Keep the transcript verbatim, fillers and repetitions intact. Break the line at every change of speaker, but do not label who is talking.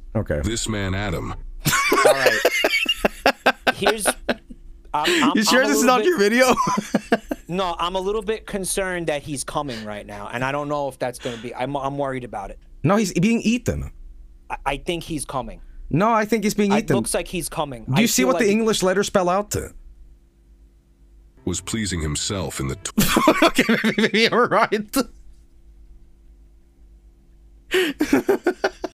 Okay.
This man, Adam.
All right. Here's. I'm, I'm,
you sure
I'm
this is not
bit,
your video?
No, I'm a little bit concerned that he's coming right now, and I don't know if that's going to be. I'm, I'm worried about it.
No, he's being eaten.
I, I think he's coming.
No, I think he's being eaten.
It looks like he's coming.
Do you
I
see what
like
the English letters spell out?
Was pleasing himself in the.
Okay, maybe, maybe you're right.